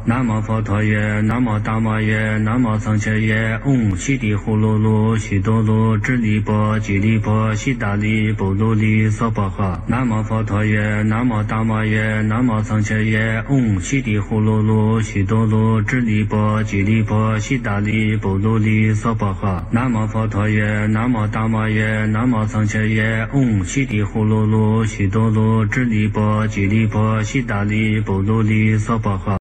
南无佛陀耶，南无达摩耶，南无僧伽耶，悉地呼噜噜，悉多噜，智利波，吉利波，悉达利，波卢利，娑婆诃。南无佛陀耶，南无达摩耶，南无僧伽耶，悉地呼噜噜，悉多噜，智利波，吉利波，悉达利，波卢利，娑婆诃。南无佛陀耶，南无达摩耶，南无僧伽耶，悉地呼噜噜，悉多噜，智利波，吉利波，悉达利，波卢利，娑婆诃。